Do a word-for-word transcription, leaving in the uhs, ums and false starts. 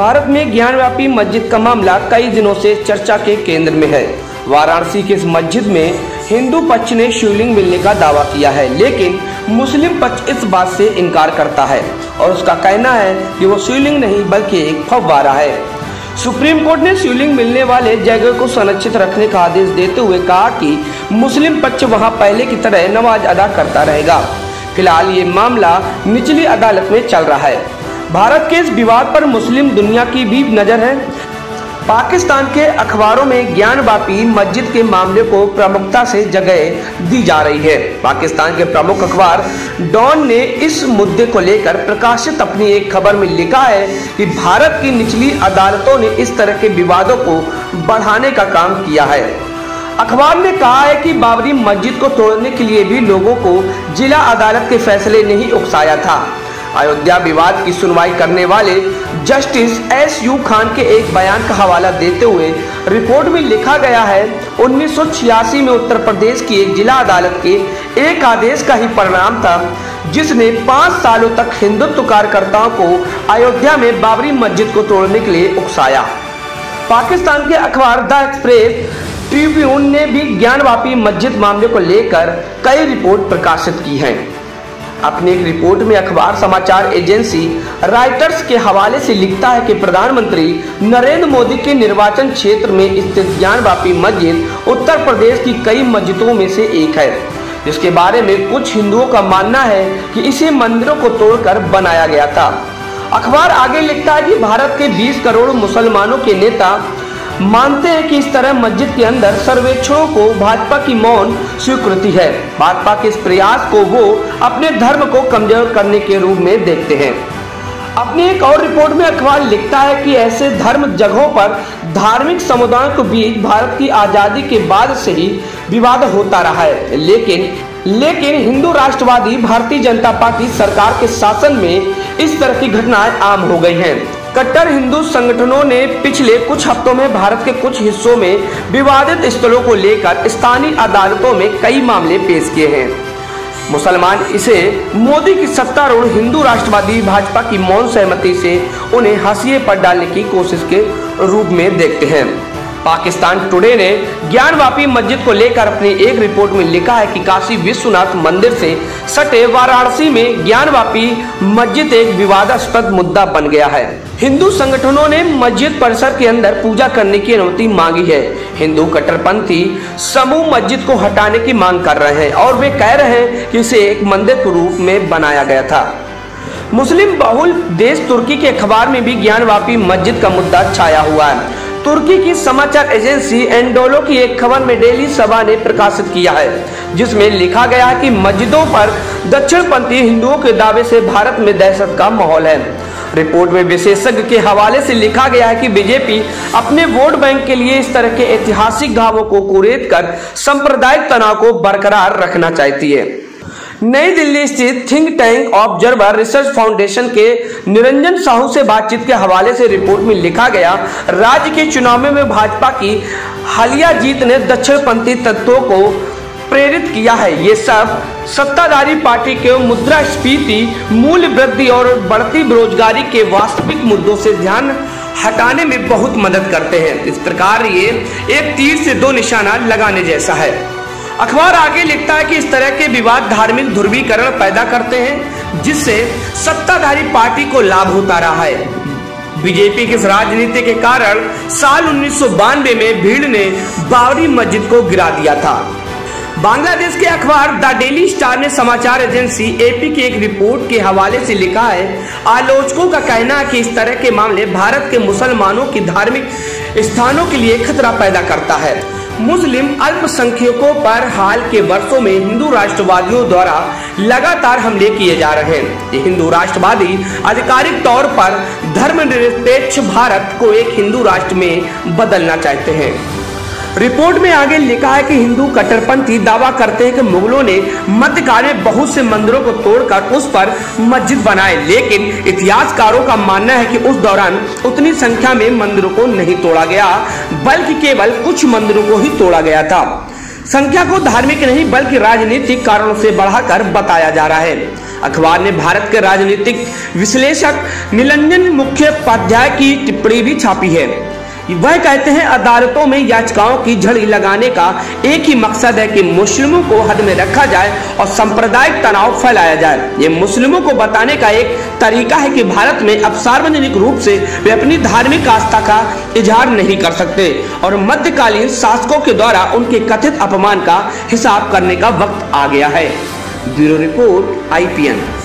भारत में ज्ञानवापी मस्जिद का मामला कई दिनों से चर्चा के केंद्र में है। वाराणसी के इस मस्जिद में हिंदू पक्ष ने शिवलिंग मिलने का दावा किया है, लेकिन मुस्लिम पक्ष इस बात से इनकार करता है और उसका कहना है कि वो शिवलिंग नहीं बल्कि एक फव्वारा है। सुप्रीम कोर्ट ने शिवलिंग मिलने वाले जगह को संरक्षित रखने का आदेश देते हुए कहा कि मुस्लिम पक्ष वहां पहले की तरह नमाज अदा करता रहेगा। फिलहाल ये मामला निचली अदालत में चल रहा है। भारत के इस विवाद पर मुस्लिम दुनिया की भी नजर है। पाकिस्तान के अखबारों में ज्ञानवापी मस्जिद के मामले को प्रमुखता से जगह दी जा रही है। पाकिस्तान के प्रमुख अखबार डॉन ने इस मुद्दे को लेकर प्रकाशित अपनी एक खबर में लिखा है कि भारत की निचली अदालतों ने इस तरह के विवादों को बढ़ाने का काम किया है। अखबार ने कहा है कि बाबरी मस्जिद को तोड़ने के लिए भी लोगों को जिला अदालत के फैसले ने ही उकसाया था। अयोध्या विवाद की सुनवाई करने वाले जस्टिस एस यू खान के एक बयान का हवाला देते हुए रिपोर्ट में लिखा गया है, उन्नीस सौ छियासी में उत्तर प्रदेश की एक जिला अदालत के एक आदेश का ही परिणाम था, जिसने पाँच सालों तक हिंदुत्व कार्यकर्ताओं को अयोध्या में बाबरी मस्जिद को तोड़ने के लिए उकसाया। पाकिस्तान के अखबार द एक्सप्रेस ट्रिब्यून ने भी ज्ञानवापी मस्जिद मामले को लेकर कई रिपोर्ट प्रकाशित की हैं। अपनी एक रिपोर्ट में अखबार समाचार एजेंसी राइटर्स के हवाले से लिखता है कि प्रधानमंत्री नरेंद्र मोदी के निर्वाचन क्षेत्र में स्थित ज्ञानवापी मस्जिद उत्तर प्रदेश की कई मस्जिदों में से एक है, जिसके बारे में कुछ हिंदुओं का मानना है कि इसे मंदिरों को तोड़कर बनाया गया था। अखबार आगे लिखता है कि भारत के बीस करोड़ मुसलमानों के नेता मानते हैं कि इस तरह मस्जिद के अंदर सर्वेक्षणों को भाजपा की मौन स्वीकृति है। भाजपा के इस प्रयास को वो अपने धर्म को कमजोर करने के रूप में देखते हैं। अपनी एक और रिपोर्ट में अखबार लिखता है कि ऐसे धर्म जगहों पर धार्मिक समुदायों के बीच भारत की आजादी के बाद से ही विवाद होता रहा है, लेकिन लेकिन हिंदू राष्ट्रवादी भारतीय जनता पार्टी सरकार के शासन में इस तरह की घटनाएं आम हो गई हैं। कट्टर हिंदू संगठनों ने पिछले कुछ हफ्तों में भारत के कुछ हिस्सों में विवादित स्थलों को लेकर स्थानीय अदालतों में कई मामले पेश किए हैं। मुसलमान इसे मोदी की सत्तारूढ़ हिंदू राष्ट्रवादी भाजपा की मौन सहमति से उन्हें हाशिए पर डालने की कोशिश के रूप में देखते हैं। पाकिस्तान टुडे ने ज्ञानवापी मस्जिद को लेकर अपनी एक रिपोर्ट में लिखा है कि काशी विश्वनाथ मंदिर से सटे वाराणसी में ज्ञानवापी मस्जिद एक विवादास्पद मुद्दा बन गया है। हिंदू संगठनों ने मस्जिद परिसर के अंदर पूजा करने की अनुमति मांगी है। हिंदू कट्टरपंथी समूह मस्जिद को हटाने की मांग कर रहे हैं और वे कह रहे हैं कि इसे एक मंदिर के रूप में बनाया गया था। मुस्लिम बहुल देश तुर्की के अखबार में भी ज्ञानवापी मस्जिद का मुद्दा छाया हुआ है। तुर्की की समाचार एजेंसी एंडोलो की एक खबर में डेली सभा ने प्रकाशित किया है, जिसमें लिखा गया है कि मस्जिदों पर दक्षिणपंथी हिंदुओं के दावे से भारत में दहशत का माहौल है। रिपोर्ट में विशेषज्ञ के हवाले से लिखा गया है कि बीजेपी अपने वोट बैंक के लिए इस तरह के ऐतिहासिक घावों को कुरेद कर सांप्रदायिक तनाव को बरकरार रखना चाहती है। नई दिल्ली स्थित think tank Observer Research Foundation के निरंजन साहू से बातचीत के हवाले से रिपोर्ट में लिखा गया, राज्य के चुनाव में भाजपा की हालिया जीत ने दक्षिणपंथी तत्वों को प्रेरित किया है। ये सब सत्ताधारी पार्टी के मुद्रास्फीति, मूल्य वृद्धि और बढ़ती बेरोजगारी के वास्तविक मुद्दों से ध्यान हटाने में बहुत मदद करते हैं। इस प्रकार ये एक तीर से दो निशाना लगाने जैसा है। अखबार आगे लिखता है कि इस तरह के विवाद धार्मिक ध्रुवीकरण पैदा करते हैं, जिससे सत्ताधारी पार्टी को लाभ होता रहा है। बीजेपी की इस राजनीति के कारण साल उन्नीस सौ बानवे में भीड़ ने बाबरी मस्जिद को गिरा दिया था। बांग्लादेश के अखबार द डेली स्टार ने समाचार एजेंसी एपी की एक रिपोर्ट के हवाले से लिखा है, आलोचकों का कहना है कि इस तरह के मामले भारत के मुसलमानों की धार्मिक स्थानों के लिए खतरा पैदा करता है। मुस्लिम अल्पसंख्यकों पर हाल के वर्षों में हिंदू राष्ट्रवादियों द्वारा लगातार हमले किए जा रहे हैं। ये हिंदू राष्ट्रवादी आधिकारिक तौर पर धर्मनिरपेक्ष भारत को एक हिंदू राष्ट्र में बदलना चाहते हैं। रिपोर्ट में आगे लिखा है कि हिंदू कट्टरपंथी दावा करते हैं कि मुगलों ने मध्यकाल में बहुत से मंदिरों को तोड़कर उस पर मस्जिद बनाए, लेकिन इतिहासकारों का मानना है कि उस दौरान उतनी संख्या में मंदिरों को नहीं तोड़ा गया, बल्कि केवल कुछ मंदिरों को ही तोड़ा गया था। संख्या को धार्मिक नहीं बल्कि राजनीतिक कारणों से बढ़ाकर बताया जा रहा है। अखबार ने भारत के राजनीतिक विश्लेषक निरंजन मुखोपाध्याय की टिप्पणी भी छापी है। वह कहते हैं, अदालतों में याचिकाओं की झड़ी लगाने का एक ही मकसद है कि मुस्लिमों को हद में रखा जाए और सांप्रदायिक तनाव फैलाया जाए। ये मुस्लिमों को बताने का एक तरीका है कि भारत में अब सार्वजनिक रूप से वे अपनी धार्मिक आस्था का इजहार नहीं कर सकते और मध्यकालीन शासकों के द्वारा उनके कथित अपमान का हिसाब करने का वक्त आ गया है। Bureau report I P N.